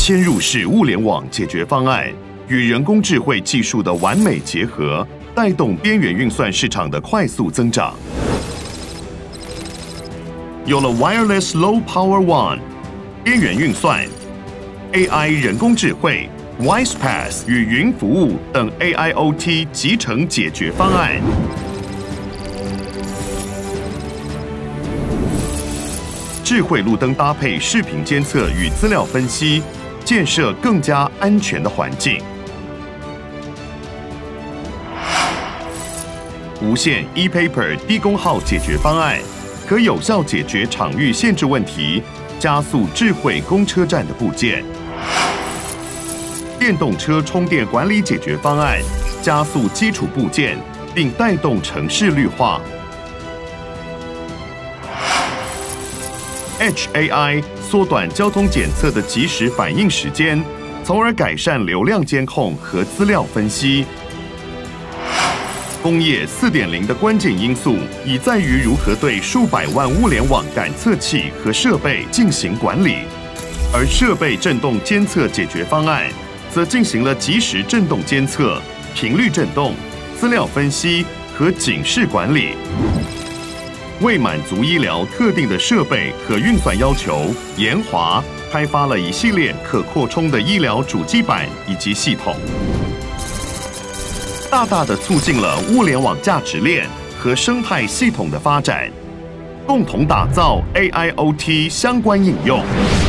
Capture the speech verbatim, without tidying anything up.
嵌入式物联网解决方案与人工智慧技术的完美结合，带动边缘运算市场的快速增长。有了 Wireless Low Power One 边缘运算、A I 人工智慧、WISE-PaaS 与云服务等 A I O T 集成解决方案。智慧路灯搭配视频监测与资料分析，建设更加安全的环境。无线 ePaper 低功耗解决方案，可有效解决场域限制问题，加速智慧公车站的部件。电动车充电管理解决方案，加速基础部件，并带动城市绿化。Edge A I 缩短交通检测的即时反应时间，从而改善流量监控和资料分析。工业 四点零 的关键因素已在于如何对数百万物联网感测器和设备进行管理，而设备振动监测解决方案则进行了即时振动监测、频率振动、资料分析和警示管理。为满足医疗特定的设备和运算要求，研华开发了一系列可扩充的医疗主机板以及系统，大大的促进了物联网价值链和生态系统的发展，共同打造 A I O T 相关应用。